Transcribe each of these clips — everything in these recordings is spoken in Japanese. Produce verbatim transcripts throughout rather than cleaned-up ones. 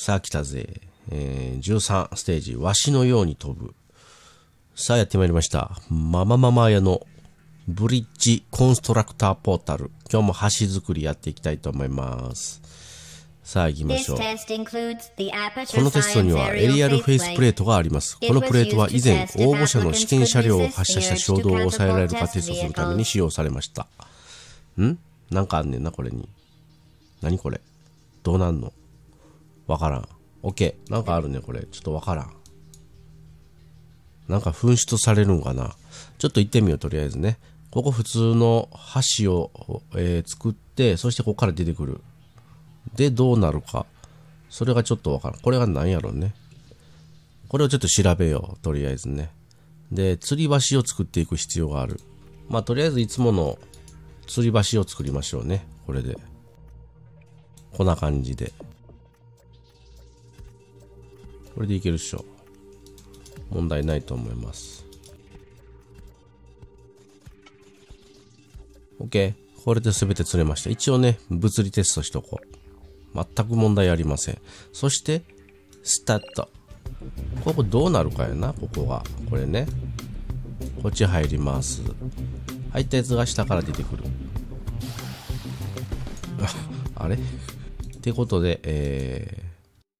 さあ来たぜ。えー、じゅうさんステージ、わしのように飛ぶ。さあやってまいりました。ママママ屋のブリッジコンストラクターポータル。今日も橋作りやっていきたいと思います。さあ行きましょう。このテストにはエリアルフェイスプレートがあります。このプレートは以前応募者の試験車両を発射した衝動を抑えられるかテストするために使用されました。んなんかあんねんな、これに。何これどうなんのわからん。OK。なんかあるね、これ。ちょっとわからん。なんか噴出されるんかな。ちょっと行ってみよう、とりあえずね。ここ普通の橋を、えー、作って、そしてここから出てくる。で、どうなるか。それがちょっとわからん。これが何やろうね。これをちょっと調べよう、とりあえずね。で、吊り橋を作っていく必要がある。まあ、とりあえずいつもの吊り橋を作りましょうね。これで。こんな感じで。これでいけるっしょ。問題ないと思います。OK。これで全て釣れました。一応ね、物理テストしとこう。全く問題ありません。そして、スタート。ここどうなるかやな、ここが。これね。こっち入ります。入ったやつが下から出てくる。あ、あれってことで、えー、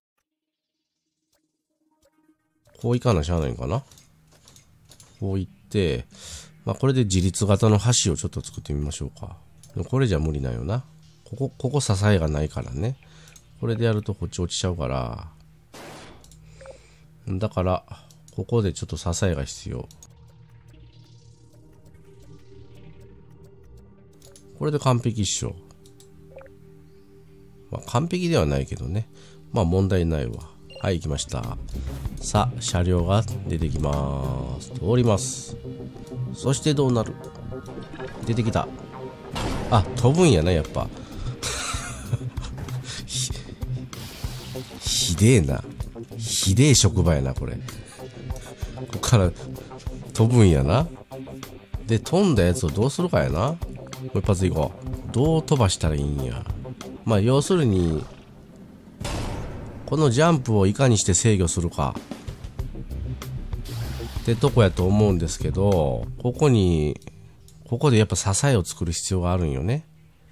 こういかなしゃあないんかな。こういって、まあこれで自立型の橋をちょっと作ってみましょうか。これじゃ無理なんよな。ここ、ここ支えがないからね。これでやるとこっち落ちちゃうから。だから、ここでちょっと支えが必要。これで完璧っしょ。まあ完璧ではないけどね。まあ問題ないわ。はい、行きました。さあ、車両が出てきます。通ります。そしてどうなる？出てきた。あ、飛ぶんやな、やっぱ。ひ、ひでえな。ひでえ職場やな、これ。ここから飛ぶんやな。で、飛んだやつをどうするかやな。もう一発いこう。どう飛ばしたらいいんや。まあ、要するに、このジャンプをいかにして制御するかってとこやと思うんですけど、ここにここでやっぱ支えを作る必要があるんよね。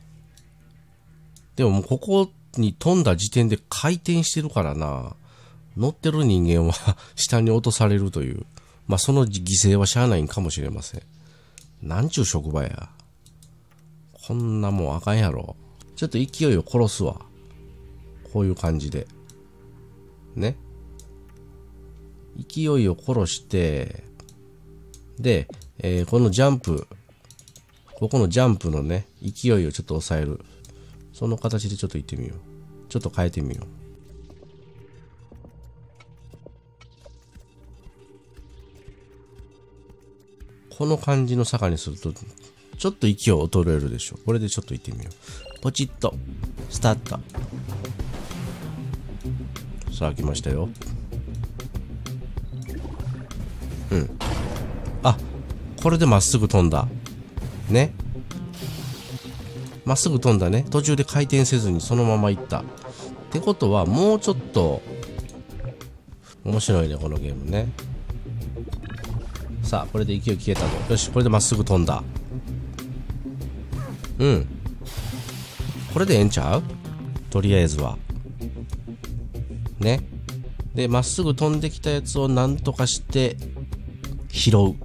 でももうここに飛んだ時点で回転してるからな、乗ってる人間は下に落とされるという、まあその犠牲はしゃあないんかもしれません。なんちゅう職場や。こんなもんあかんやろ。ちょっと勢いを殺すわ。こういう感じでね、勢いを殺して、で、えー、このジャンプ、ここのジャンプのね、勢いをちょっと抑える。その形でちょっと行ってみよう。ちょっと変えてみよう。この感じの坂にすると、ちょっと勢い衰えるでしょ。これでちょっと行ってみよう。ポチッと、スタート。さあ来ましたよ。うん。あ、これでまっすぐ飛んだ。ね。まっすぐ飛んだね。途中で回転せずにそのまま行った。ってことは、もうちょっと、面白いね、このゲームね。さあ、これで勢い消えたぞ。よし、これでまっすぐ飛んだ。うん。これでええんちゃう？とりあえずは。ね。で、まっすぐ飛んできたやつをなんとかして、拾う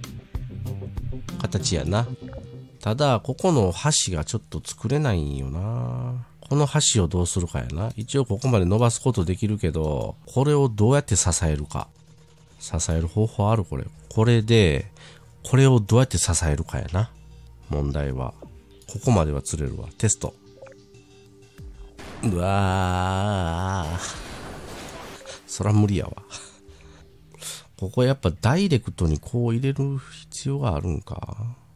形やな。ただここの橋がちょっと作れないんよな。この橋をどうするかやな。一応ここまで伸ばすことできるけど、これをどうやって支えるか。支える方法ある？これこれでこれをどうやって支えるかやな。問題はここまでは釣れるわ。テスト。うわー、そら無理やわ。ここやっぱダイレクトにこう入れる必要があるんか。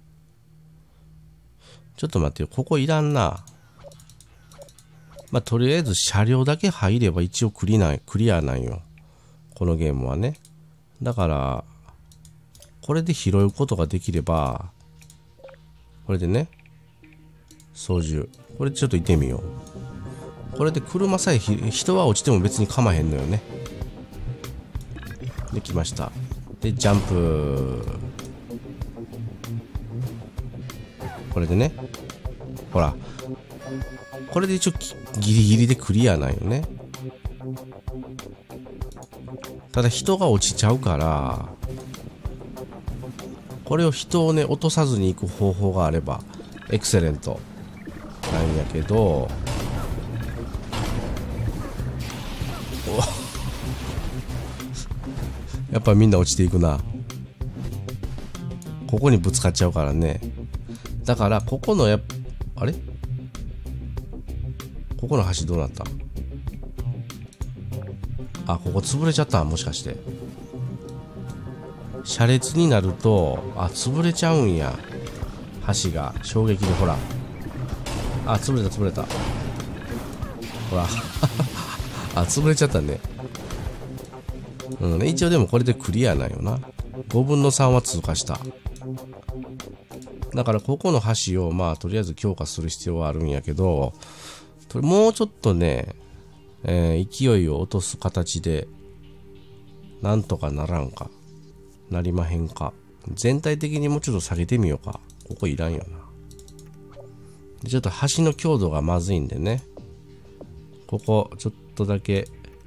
ちょっと待ってよ。ここいらんな。まあ、とりあえず車両だけ入れば一応クリない、クリアなんよ。このゲームはね。だから、これで拾うことができれば、これでね、操縦。これちょっと行ってみよう。 これで車さえひ人は落ちても別に構へんのよね。できました。でジャンプ。これでね、ほらこれで一応ギリギリでクリアなんよね。ただ人が落ちちゃうから、これを人をね落とさずに行く方法があればエクセレントなんやけど、やっぱみんな落ちていくな。ここにぶつかっちゃうからね。だからここのやあれここの橋どうなった？あ、ここ潰れちゃった。もしかして車列になると、あ、潰れちゃうんや。橋が衝撃で、ほら、あ、潰れた潰れた、ほらあ、潰れちゃったね。うんね、一応でもこれでクリアなんよな。ごぶんのさんは通過した。だからここの橋をまあとりあえず強化する必要はあるんやけど、もうちょっとね、えー、勢いを落とす形でなんとかならんかなりまへんか。全体的にもうちょっと下げてみようか。ここいらんよな。でちょっと橋の強度がまずいんでね、ここちょっとだけ、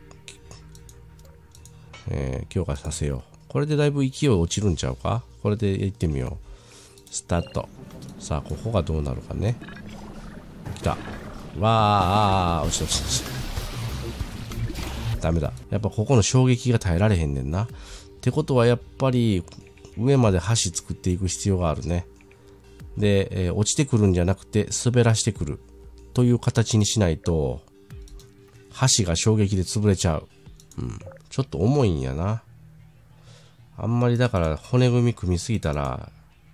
えー、強化させよう。これでだいぶ勢い落ちるんちゃうか。これでいってみよう。スタート。さあここがどうなるかね。きた。わあ、落ちた落ちた落ちた。ダメだ。やっぱここの衝撃が耐えられへんねんな。ってことはやっぱり上まで橋作っていく必要があるね。で、えー、落ちてくるんじゃなくて滑らしてくるという形にしないと橋が衝撃で潰れちゃう。うん、ちょっと重いんやな。あんまりだから骨組み組みすぎたら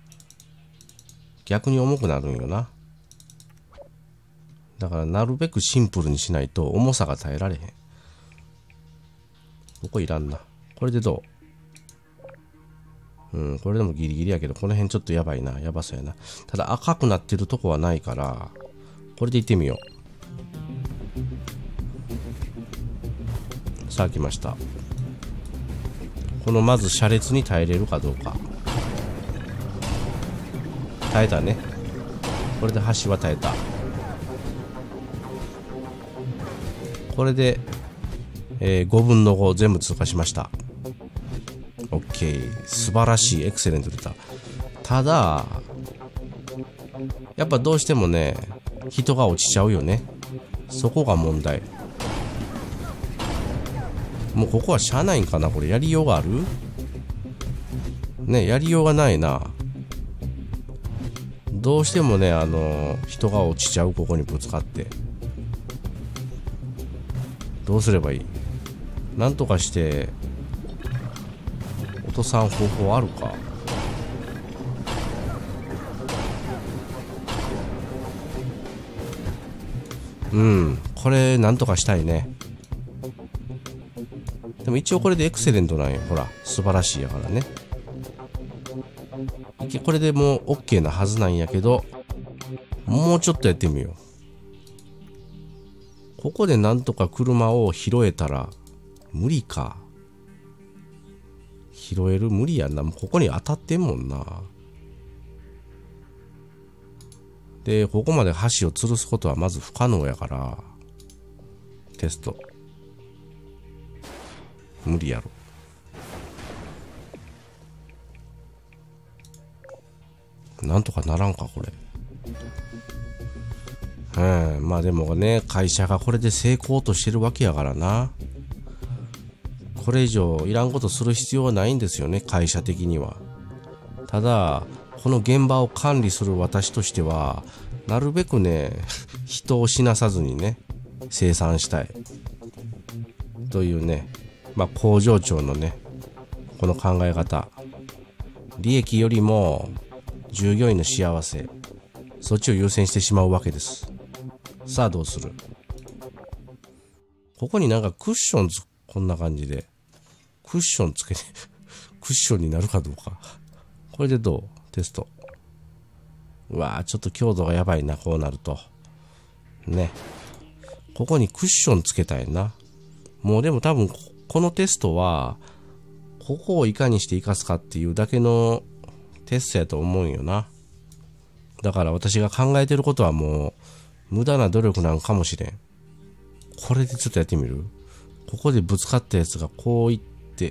逆に重くなるんよな。だからなるべくシンプルにしないと重さが耐えられへん。ここいらんな。これでどう？うん、これでもギリギリやけど、この辺ちょっとやばいな。やばそうやな。ただ赤くなってるとこはないから、これでいってみよう。さあ来ました。このまず車列に耐えれるかどうか。耐えたね。これで橋は耐えた。これで、えー、ごぶんのご全部通過しました。OK。素晴らしい。エクセレント出た。ただ、やっぱどうしてもね、人が落ちちゃうよね。そこが問題。もうここはしゃあないんかな。これやりようがある？ね、やりようがないな。どうしてもね、あのー、人が落ちちゃう。ここにぶつかって。どうすればいい？なんとかして落とさん方法あるか。うん、これなんとかしたいね。でも一応これでエクセレントなんよ。ほら、素晴らしいやからね。これでもう OK なはずなんやけど、もうちょっとやってみよう。ここでなんとか車を拾えたら、無理か。拾える？無理やんな。もうここに当たってんもんな。で、ここまで橋を吊るすことはまず不可能やから、テスト。無理やろ。なんとかならんか、これ。うん、まあでもね、会社がこれで成功としてるわけやからな。これ以上いらんことする必要はないんですよね、会社的には。ただ、この現場を管理する私としては、なるべくね、人を死なさずにね、生産したい。というね、まあ工場長のね、この考え方。利益よりも、従業員の幸せ、そっちを優先してしまうわけです。さあどうする？ここになんかクッションつ、こんな感じでクッションつけてクッションになるかどうか。これでどう？テスト。うわー、ちょっと強度がやばいな、こうなるとね。 ここにクッションつけたいな。もうでも多分、このテストは、ここをいかにして活かすかっていうだけのテストやと思うんよな。だから私が考えてることはもう、無駄な努力なんかもしれん。これでちょっとやってみる？ここでぶつかったやつがこういって、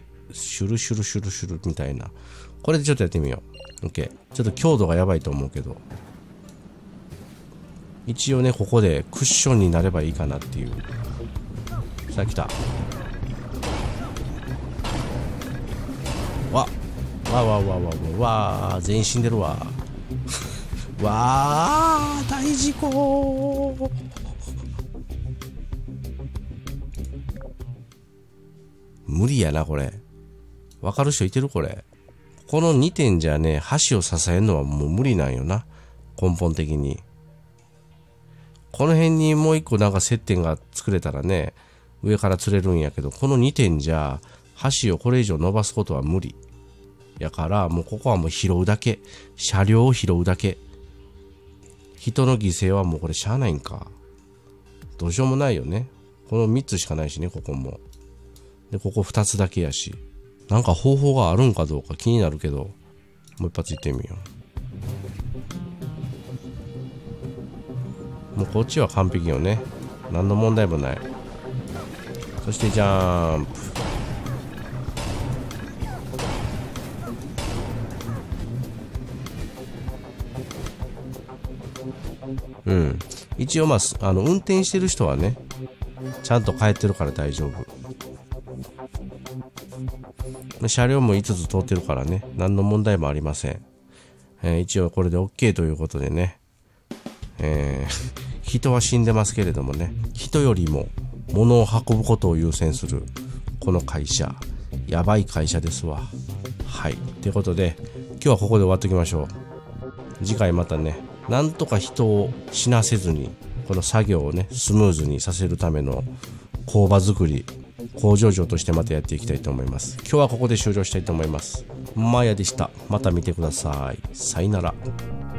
シュルシュルシュルシュルみたいな。これでちょっとやってみよう。OK。ちょっと強度がやばいと思うけど。一応ね、ここでクッションになればいいかなっていう。さあ来た。わわわわわわわ全員死んでるわ。わー大事故。無理やなこれ。わかる人いてるこれ。このにてんじゃね、橋を支えるのはもう無理なんよな。根本的に。この辺にもう一個なんか接点が作れたらね、上から釣れるんやけど、このにてんじゃ橋をこれ以上伸ばすことは無理。やからもうここはもう拾うだけ。車両を拾うだけ。人の犠牲はもうこれしゃあないんか。どうしようもないよね。このみっつしかないしね、ここも。で、ここふたつだけやし。なんか方法があるんかどうか気になるけど、もう一発行ってみよう。もうこっちは完璧よね。何の問題もない。そしてジャンプ。うん。一応まあ、あの、運転してる人はね、ちゃんと帰ってるから大丈夫。車両もいつつ通ってるからね、何の問題もありません。えー、一応これで OK ということでね、えー、人は死んでますけれどもね、人よりも物を運ぶことを優先するこの会社、やばい会社ですわ。はい。ということで、今日はここで終わっておきましょう。次回またね、なんとか人を死なせずに、この作業をね、スムーズにさせるための工場作り、工場長としてまたやっていきたいと思います。今日はここで終了したいと思います。マヤでした。また見てください。さよなら。